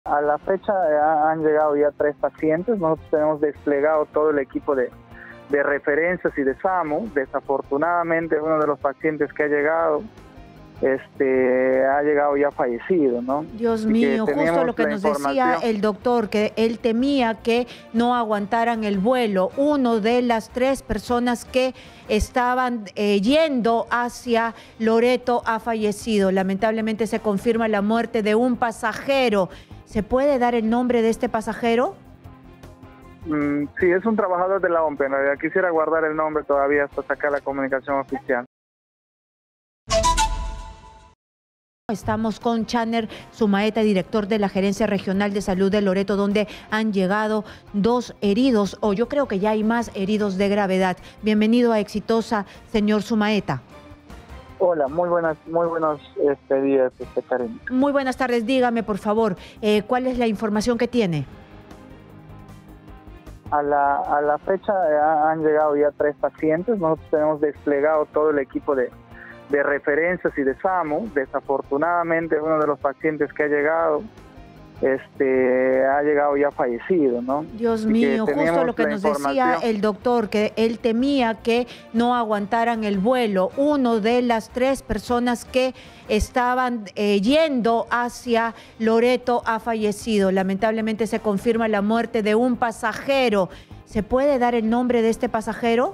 A la fecha han llegado ya 3 pacientes. Nosotros tenemos desplegado todo el equipo de referencias y de SAMU. Desafortunadamente uno de los pacientes que ha llegado ya fallecido, ¿no? Dios mío, justo lo que nos decía el doctor, que él temía que no aguantaran el vuelo. Uno de las 3 personas que estaban yendo hacia Loreto ha fallecido. Lamentablemente se confirma la muerte de un pasajero. ¿Se puede dar el nombre de este pasajero? Sí, es un trabajador de la OMPE. En realidad quisiera guardar el nombre todavía hasta sacar la comunicación oficial. Estamos con Channer Sumaeta, director de la Gerencia Regional de Salud de Loreto, donde han llegado 2 heridos, o yo creo que ya hay más heridos de gravedad. Bienvenido a Exitosa, señor Sumaeta. Hola, muy buenos días, Karen. Muy buenas tardes. Dígame, por favor, ¿cuál es la información que tiene? A la fecha han llegado ya 3 pacientes. Nosotros tenemos desplegado todo el equipo de referencias y de SAMU. Desafortunadamente uno de los pacientes que ha llegado ya fallecido, ¿no? Dios mío, justo lo que nos decía el doctor, que él temía que no aguantaran el vuelo. Uno de las 3 personas que estaban yendo hacia Loreto ha fallecido. Lamentablemente se confirma la muerte de un pasajero. ¿Se puede dar el nombre de este pasajero?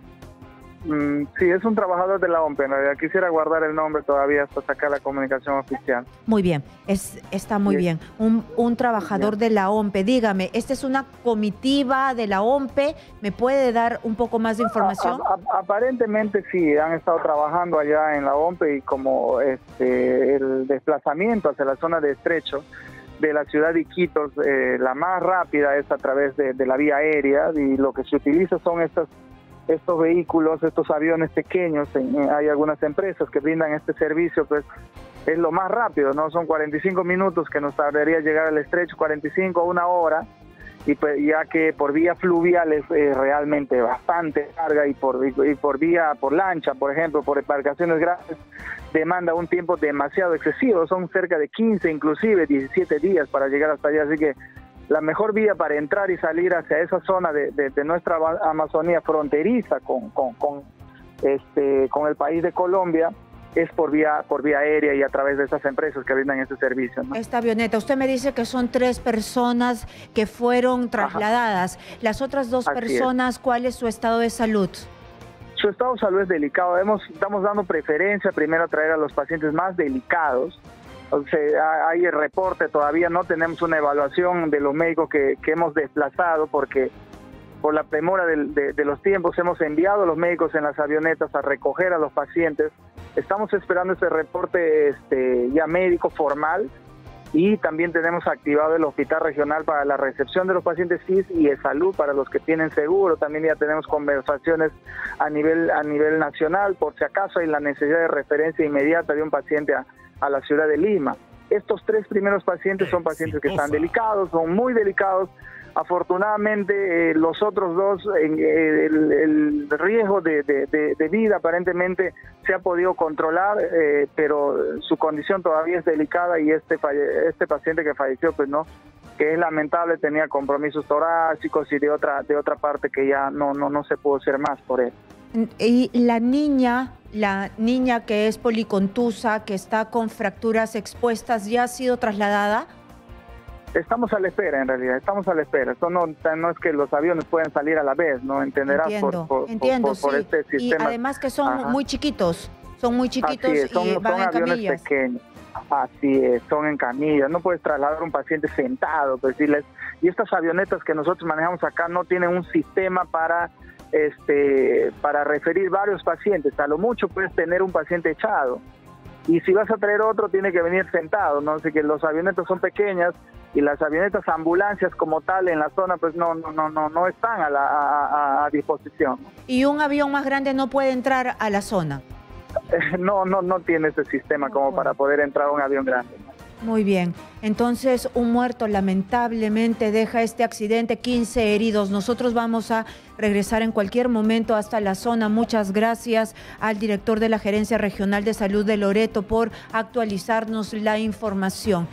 Sí, es un trabajador de la OMPE. En realidad quisiera guardar el nombre todavía hasta sacar la comunicación oficial. Muy bien, está muy bien. Un trabajador de la OMPE. Dígame, ¿esta es una comitiva de la OMPE? ¿Me puede dar un poco más de información? Aparentemente sí, han estado trabajando allá en la OMPE y como el desplazamiento hacia la zona de estrecho de la ciudad de Iquitos, la más rápida es a través de la vía aérea, y lo que se utiliza son estos vehículos, estos aviones pequeños. Hay algunas empresas que brindan este servicio, pues es lo más rápido, ¿no? Son 45 minutos que nos tardaría llegar al estrecho, 45 a 1 hora, y pues ya que por vía fluvial es realmente bastante larga, y por lancha, por ejemplo, por embarcaciones grandes, demanda un tiempo demasiado excesivo. Son cerca de 15, inclusive 17 días para llegar hasta allá, así que la mejor vía para entrar y salir hacia esa zona de nuestra Amazonía fronteriza con el país de Colombia es por vía aérea y a través de estas empresas que brindan este servicio, ¿no? Esta avioneta, usted me dice que son 3 personas que fueron trasladadas. Ajá. Las otras 2 personas, ¿cuál es su estado de salud? Su estado de salud es delicado. Estamos dando preferencia primero a traer a los pacientes más delicados. O sea, hay el reporte, todavía no tenemos una evaluación de los médicos que hemos desplazado, porque por la premura de los tiempos hemos enviado a los médicos en las avionetas a recoger a los pacientes. Estamos esperando ese reporte ya médico formal, y también tenemos activado el hospital regional para la recepción de los pacientes FIS y de salud para los que tienen seguro. También ya tenemos conversaciones a nivel nacional por si acaso hay la necesidad de referencia inmediata de un paciente a la ciudad de Lima. Estos 3 primeros pacientes son pacientes que están delicados, son muy delicados. Afortunadamente los otros 2, el riesgo de vida aparentemente se ha podido controlar, pero su condición todavía es delicada, y este paciente que falleció, pues no, que es lamentable, tenía compromisos torácicos y de otra parte que ya no se pudo hacer más por él. Y la niña que es policontusa, que está con fracturas expuestas, ¿ya ha sido trasladada? Estamos a la espera, en realidad, estamos a la espera. Esto no es que los aviones pueden salir a la vez, ¿no? Entenderás. Entiendo, por sí. Este sistema. Y además que son muy chiquitos, y van en aviones camillas. Pequeños. Así es, son en camillas. No puedes trasladar a un paciente sentado, pues, y estas avionetas que nosotros manejamos acá no tienen un sistema para referir varios pacientes. A lo mucho puedes tener un paciente echado, y si vas a traer otro tiene que venir sentado, ¿no? Así que los avionetas son pequeñas, y las avionetas ambulancias como tal en la zona pues no están a disposición. ¿Y un avión más grande no puede entrar a la zona? No tiene ese sistema como para poder entrar un avión grande. Muy bien, entonces un muerto lamentablemente deja este accidente, 15 heridos. Nosotros vamos a regresar en cualquier momento hasta la zona. Muchas gracias al director de la Gerencia Regional de Salud de Loreto por actualizarnos la información.